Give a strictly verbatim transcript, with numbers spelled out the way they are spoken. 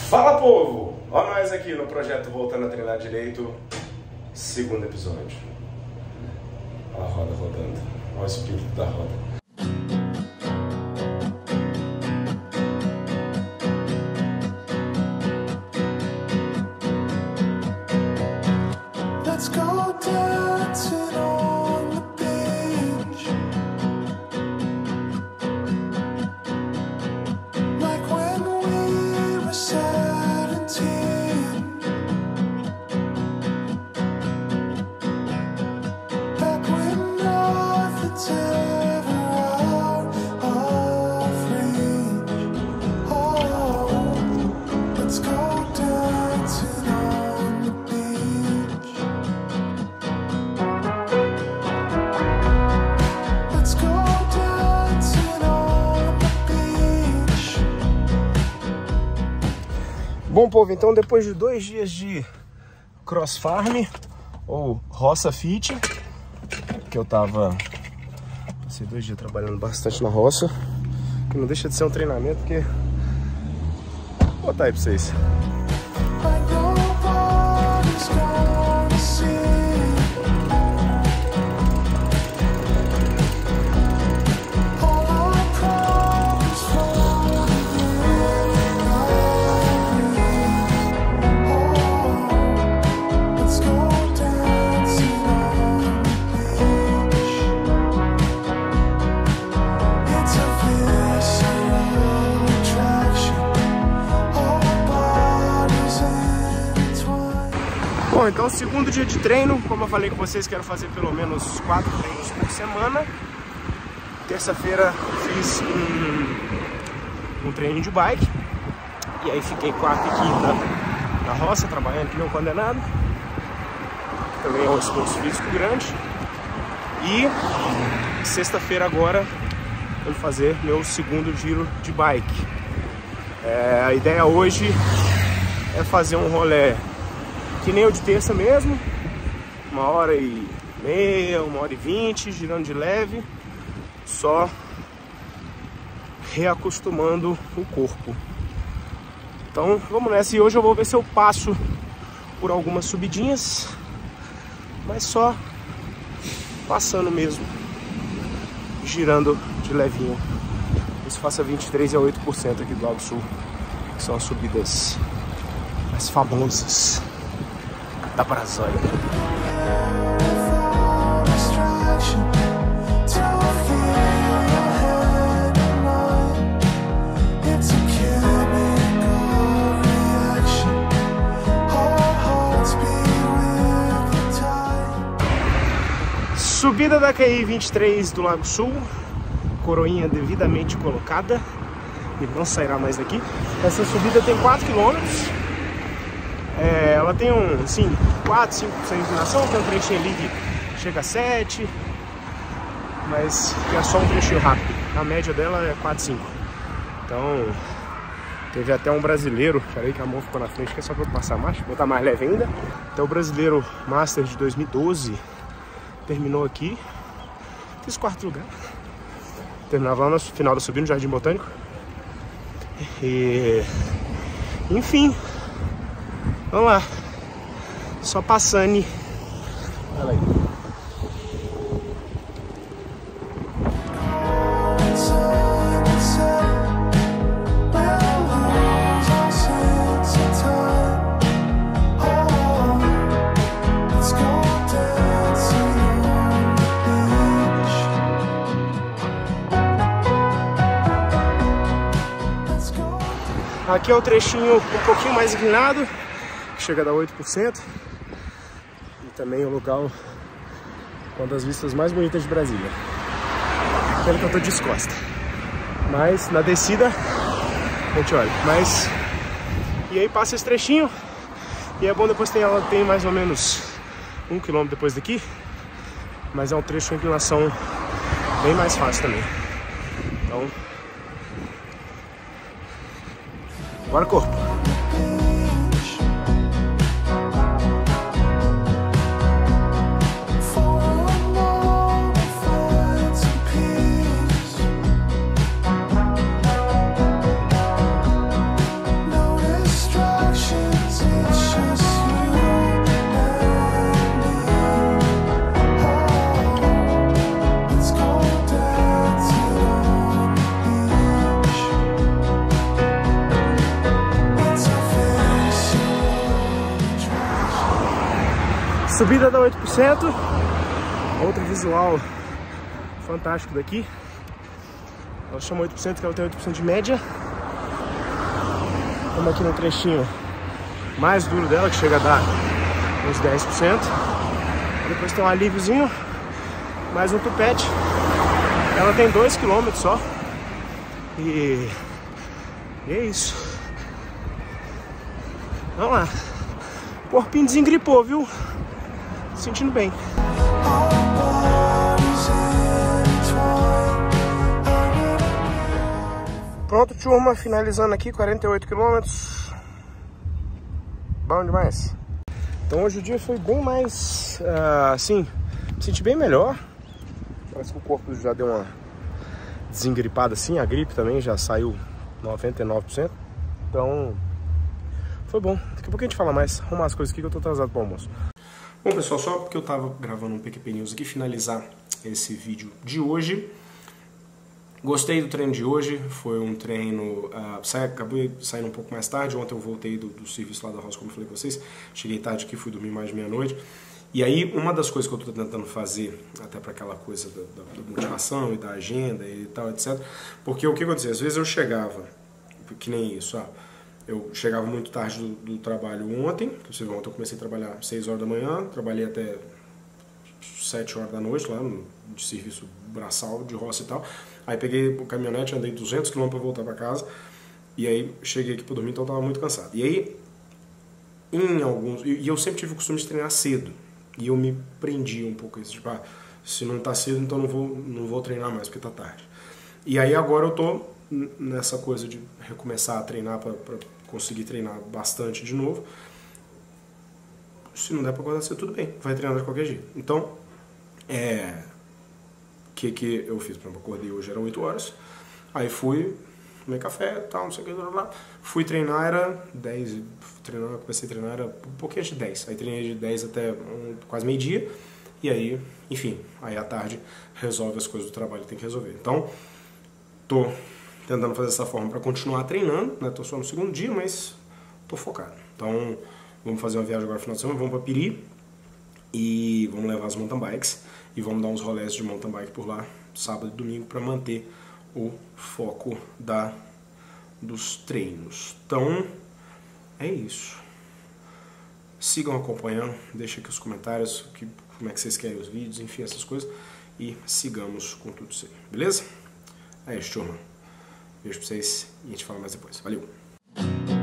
Fala, povo! Ó nós aqui no projeto Voltando a Treinar Direito, segundo episódio. Ó a roda rodando, ó o espírito da roda. Bom, povo, então depois de dois dias de cross farm ou roça fit, que eu tava passei dois dias trabalhando bastante na roça, que não deixa de ser um treinamento, porque vou botar aí pra vocês. Bom, então segundo dia de treino, como eu falei com vocês, quero fazer pelo menos quatro treinos por semana. Terça-feira fiz um, um treino de bike, e aí fiquei quarta e quinta na roça, trabalhando que nem um condenado. Também é um esforço físico grande. E sexta-feira agora vou fazer meu segundo giro de bike. É, a ideia hoje é fazer um rolê que nem o de terça mesmo, uma hora e meia, uma hora e vinte, girando de leve, só reacostumando o corpo. Então vamos nessa, e hoje eu vou ver se eu passo por algumas subidinhas, mas só passando mesmo, girando de levinho. Isso faça vinte e três a oito por cento aqui do Lago Sul, que são as subidas mais famosas da Brasóia. Subida da Q I vinte e três do Lago Sul, coroinha devidamente colocada, e não sairá mais daqui. Essa subida tem quatro quilômetros. É, ela tem um, assim, quatro, cinco por cento de inclinação, tem um trechinho ali que chega a sete, mas é só um trechinho rápido. A média dela é quatro, cinco. Então, teve até um brasileiro, peraí que a mão ficou na frente, que é só pra eu passar a marcha, vou botar mais leve ainda. Então, o brasileiro Master de dois mil e doze terminou aqui, fiz quarto lugar. Terminava lá no final da subida, no Jardim Botânico. E, enfim, vamos lá, só passando. Olha aí. Aqui é o trechinho um pouquinho mais inclinado, que chega a dar oito por cento. E também o local, uma das vistas mais bonitas de Brasília. Pelo que eu tô de costa. Mas na descida, a gente olha. Mas, e aí passa esse trechinho. E é bom, depois tem, ela tem mais ou menos um quilômetro depois daqui. Mas é um trecho de inclinação bem mais fácil também. Então, bora, corpo! Strike subida dá oito por cento. Outro visual fantástico daqui. Ela chama oito por cento, que ela tem oito por cento de média. Estamos aqui no trechinho mais duro dela, que chega a dar uns dez por cento. Depois tem um alíviozinho, mais um tupete. Ela tem dois quilômetros só. E... e é isso. Vamos lá. O corpinho desengripou, viu? Sentindo bem. Pronto, turma, finalizando aqui, quarenta e oito quilômetros. Bom demais. Então hoje o dia foi bem mais, uh, assim, me senti bem melhor. Parece que o corpo já deu uma desengripada assim, a gripe também já saiu noventa e nove por cento. Então, foi bom. Daqui a pouco a gente fala mais, arrumar as coisas aqui que eu tô atrasado pro almoço. Bom, pessoal, só porque eu tava gravando um P Q P News aqui, finalizar esse vídeo de hoje. Gostei do treino de hoje, foi um treino, uh, sai, acabei saindo um pouco mais tarde, ontem eu voltei do, do serviço lá da roça, como eu falei com vocês, cheguei tarde aqui, fui dormir mais de meia-noite, e aí uma das coisas que eu estou tentando fazer, até para aquela coisa da, da, da motivação e da agenda e tal, etcétera, porque o que acontecia, às vezes eu chegava, que nem isso, ah, eu chegava muito tarde do, do trabalho ontem, que vocês viram, ontem eu comecei a trabalhar às seis horas da manhã, trabalhei até sete horas da noite lá no de serviço braçal, de roça e tal. Aí peguei o caminhonete, andei duzentos quilômetros para voltar para casa. E aí cheguei aqui para dormir, então eu tava muito cansado. E aí, em alguns... E eu sempre tive o costume de treinar cedo. E eu me prendi um pouco a isso. Tipo, ah, se não tá cedo, então não vou, não vou treinar mais, porque tá tarde. E aí agora eu tô nessa coisa de recomeçar a treinar para conseguir treinar bastante de novo. Se não der para acordar cedo, tudo bem. Vai treinar de qualquer jeito. Então, é... o que, que eu fiz? Por exemplo, eu acordei hoje, eram oito horas, aí fui, tomei café, tal, não sei o que, blá, blá. Fui treinar, era dez, treinar, comecei a treinar, era um pouquinho antes de dez, aí treinei de dez até um, quase meio-dia, e aí, enfim, aí à tarde resolve as coisas do trabalho que tem que resolver. Então, tô tentando fazer dessa forma para continuar treinando, né, tô só no segundo dia, mas tô focado. Então, vamos fazer uma viagem agora no final de semana, vamos para Piri, e vamos levar as mountain bikes, e vamos dar uns rolés de mountain bike por lá, sábado e domingo, para manter o foco da, dos treinos. Então, é isso. Sigam acompanhando, deixem aqui os comentários, que, como é que vocês querem os vídeos, enfim, essas coisas. E sigamos com tudo isso aí, beleza? É isso, turma. Beijo pra vocês e a gente fala mais depois. Valeu!